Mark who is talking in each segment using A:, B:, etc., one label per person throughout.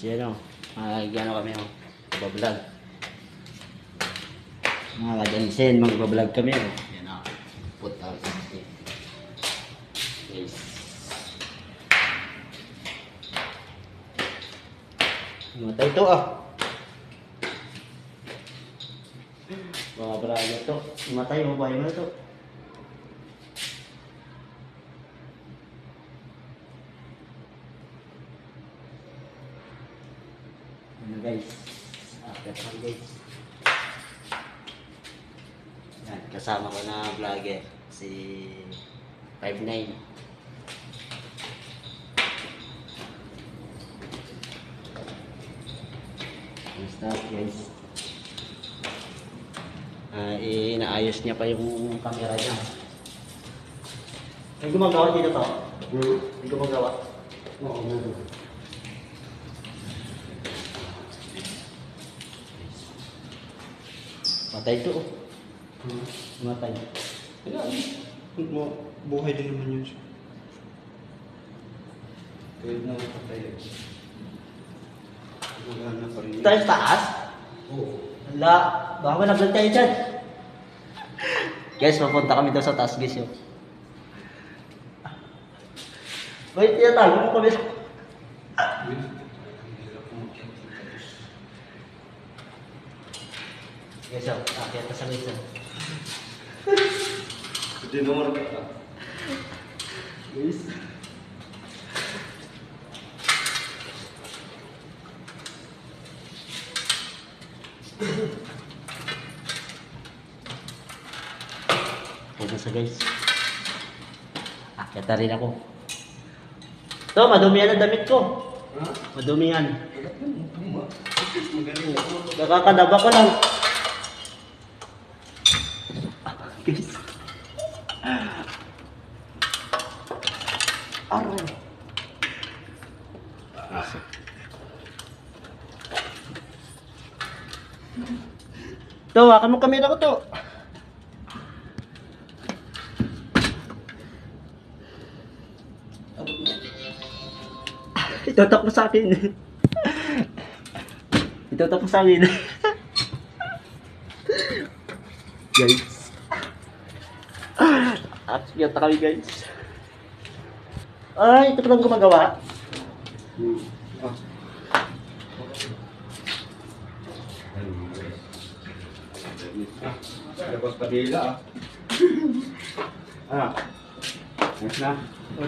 A: Yan o. Gano'n kami o. Magbablog. Mga kajansin, magbablog kami o. Yan o. Put out. Guys. Matay ito ah. Mga braga to. Matay o. Bahay mo na to. Ano guys, after one guys. Yan, kasama ko na vlogger si 59. Basta guys, inaayos niya pa yung camera niya. May gumagawa dito to? May gumagawa? Oo, meron. Matay ito oh. Matay.
B: Buhay din naman yun siya. Kaya na patay. Wala na pa rin.
A: Tayo sa taas?
B: Oo.
A: Wala. Baka malaglag tayo dyan. Guys, mapunta kami daw sa taas guys yun. Wait, tinatago mo kami. Guys, akyat ka sa guys.
B: Hindi naman ka.
A: Guys. Huwag sa guys. Akyat na rin ako. Ito, madumihan ang damit ko.
B: Ha?
A: Madumihan.
B: Magaling.
A: Nakakanaba ko lang. Guys. Aray. Ito, hakan mo kamera ko to. Itutok mo sa akin. Itutok mo sa akin. Guys. Akyat na kami guys. Ay, ito palang gumagawa.
B: Labas pa dila ah. Yes na.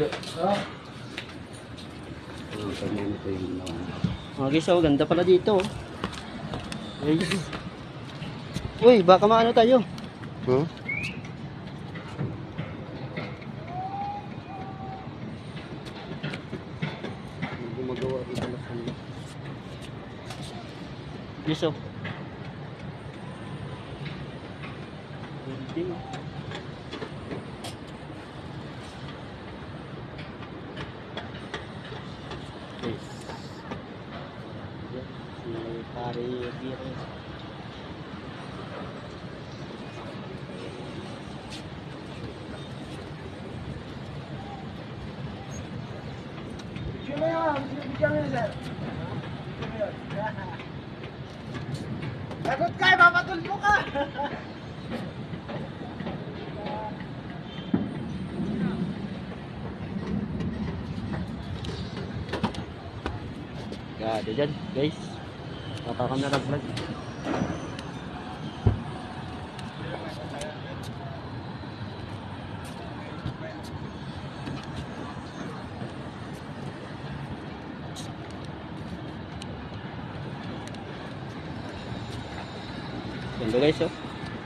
A: Mga guys, oh, ganda pala dito. Guys. Uy, baka maano tayo.
B: Huh? Gumagawa dito na kanya.
A: Guys, oh. Building. Guys. Si pare Biro.
C: Takot ka, mapatulpo ka!
A: Gado dyan, guys. Tatakam na nag-vlog. Ganda guys, oh.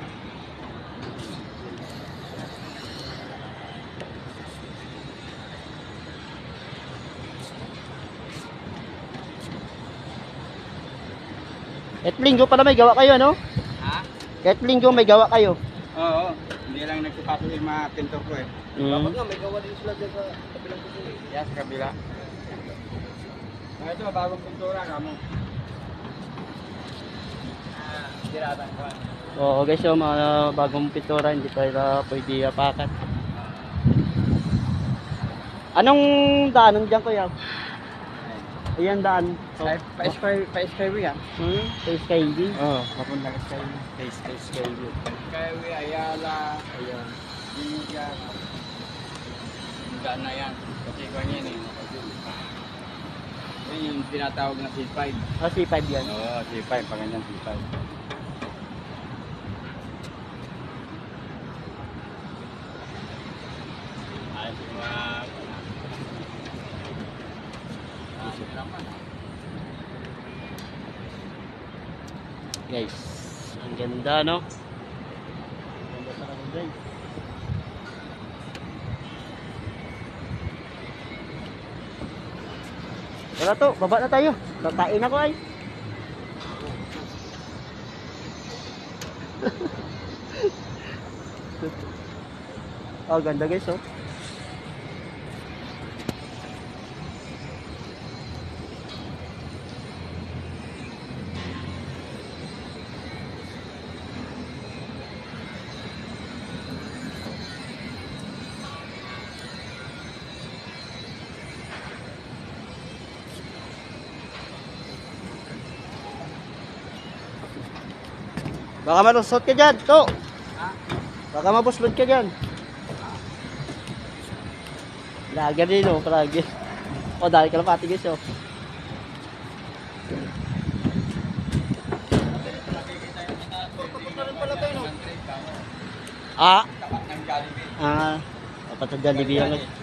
A: Kahit linggo pala may gawa kayo, no?
C: Ha?
A: Kahit linggo may gawa kayo.
C: Oo. Hindi lang nagpapasok yung mga pintor ko eh.
A: Mm.
C: nga, may gawa din sila dyan sa kabilang pintura eh. Yeah, sa kabila. Ito, bagong pintura kamo. Siratan ko.
A: Oo guys, yung mga bagong pintura hindi pa pwede apakan. Anong daanan dyan kuya? Ayan daan. So,
C: Pa-Skyway yan.
A: sa Skyway.
C: Oo, papunta ka Skyway.
A: Sa Skyway.
C: Skyway, Ayala,
A: Ayan.
C: Binigyan. Yung daan na yan. Kasi kung yan eh. Yan yung tinatawag na C5.
A: Ah, C5 yan.
C: Oo, C5. Pag ganyan C5. Ayos yung mga...
A: Guys, ang ganda, no? Ang ganda talaga, guys. Wala to, baba na tayo. Kakain ako ay. Oh, ganda guys, oh. Baka malusot ka dyan, to. Baka mabuslot ka dyan. Lager din, oh, palagi. O, dahil ka lang pati guys, oh. Ah. Ah. Dapat sa Jollibee yan, guys.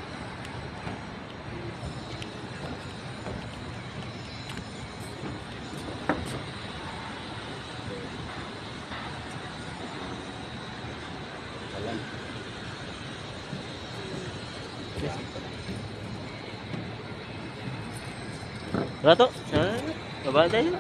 A: Wala to. Baba tayo.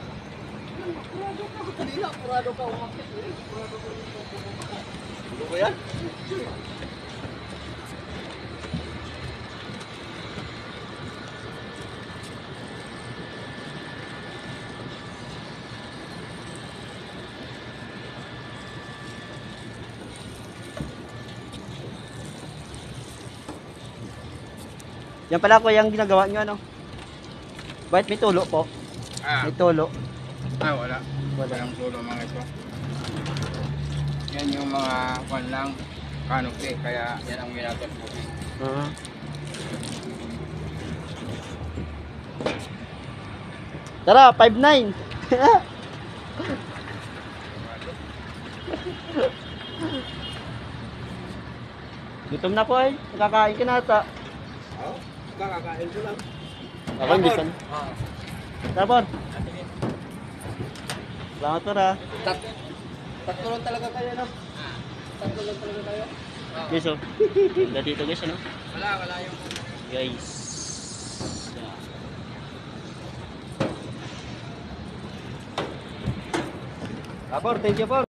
A: Yan pala ko yung ginagawa nyo, ano? Bakit may tulo po?
C: Ah,
A: May tulo.
C: wala.
A: Wala.
C: Walang tulo mga ito. Yan yung mga kwan lang canopy, kaya yan ang minatot po.
A: Tara, 5-9. Gutom na po ay. Nakakain ka na ata.
C: Oo, kakakain ko lang.
A: Ako hindi ka na.
C: Oo.
A: Tapon. Salamat po na.
C: Tatlo lang talaga kayo, no? Tatlo lang talaga kayo?
A: Guys, oh. Ganda dito guys, ano?
C: Wala yung...
A: Guys.
B: Apor, thank you, Por.